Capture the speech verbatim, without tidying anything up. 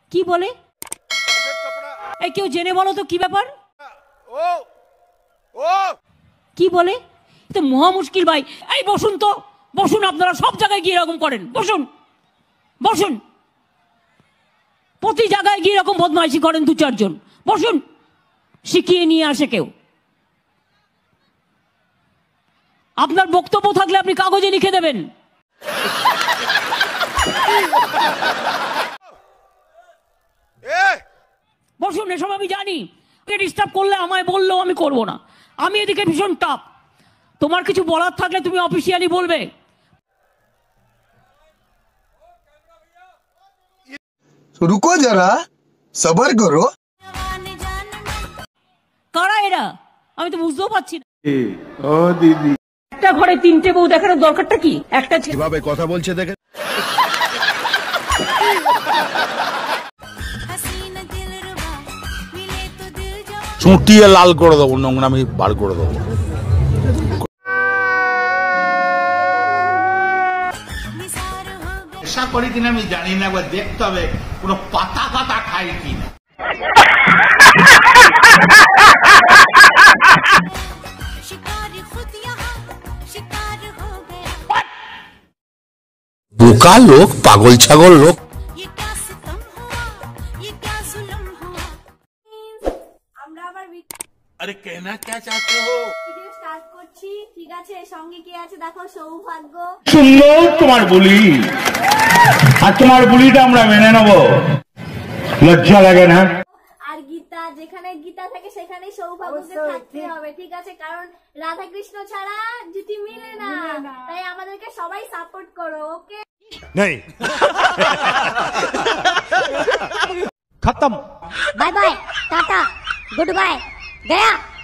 কি বলে? এই কেউ জেনে বলো তো কি ব্যাপার? ও ও কি বলে? তো মহা মুশকিল ভাই। এই বসুন তো, বসুন। আপনারা সব জায়গায় গিয়ে এরকম করেন। বসুন বসুন, প্রতি জায়গায় গিয়ে এরকম বদমাইশি করেন দু চারজন। বসুন, শিখিয়ে নিয়ে আসে কেউ। আপনার বক্তব্য থাকলে আপনি কাগজে লিখে দেবেন। বসুন, এসব আমি জানি। ডিস্টার্ব করলে আমায় বললেও আমি করব না। আমি এদিকে ভীষণ টাপ। তোমার কিছু বলার থাকলে তুমি অফিসিয়ালি বলবে। রুকো যারা, সবার করো। কারা এরা? আমি তো বুঝতেও পারছি না। ও দিদি, একটা ঘরে তিনটে বউ দেখানোর দরকারটা কি? একটা কিভাবে কথা বলছে দেখে। চুটিয়ে লাল করে দেবো, নোংরামি বার করে দেবো। নেশা করি কিনা আমি জানি না, একবার দেখতে হবে কোনো পাতা পাতা খাই কিনা। বোকা লোক, পাগল ছাগল লোক। আরে কেনা কে চাচ্ছো? ভিডিও স্টার্ট করছি, ঠিক আছে? সঙ্গে কে আছে দেখো, সৌভাগ্য। সুন্দর তোমার বুলি, আর তোমার বুলিটা আমরা মেনে নেব। লজ্জা লাগে না? আর গীতা, যেখানে গীতা থাকে সেখানেই সৌভাগ্যকে থাকতে হবে, ঠিক আছে? কারণ রাধা কৃষ্ণ ছাড়া জুটি মিলে না, তাই আমাদেরকে সবাই সাপোর্ট করো, ওকে? नहीं খতম। Bye bye, tata, good bye, Gaya.